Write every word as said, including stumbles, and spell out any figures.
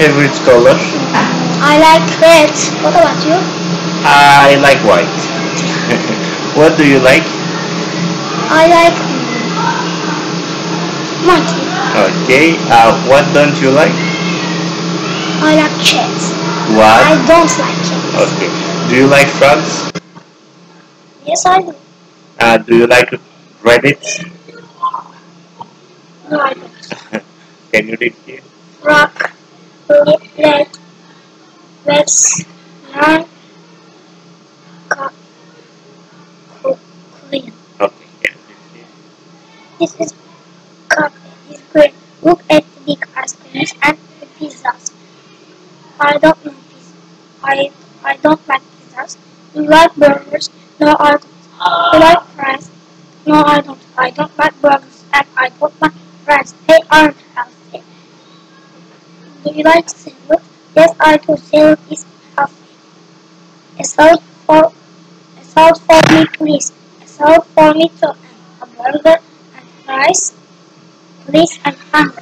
favorite color? I like red. What about you? I like white. What do you like? I like monkey. Okay. Uh, what don't you like? I like cats. What? I don't like cats. Okay. Do you like frogs? Yes, I do. Uh, do you like Reddit? No, I don't. Can you read here? Rock, red, reds, nine, Korean. Okay. Can you read here? This is coffee. It's great. Look at the big ice creams and the pizzas. I don't know pizza. I I don't like pizzas. You like burgers? No, I don't. You like fries? No, I don't. I don't like burgers and I don't like fries. They aren't healthy. Do you like salad? Yes, I do. Salad is healthy. A salad for a salad for me, please. A salad for me too. And a burger and fries, please. I'm hungry.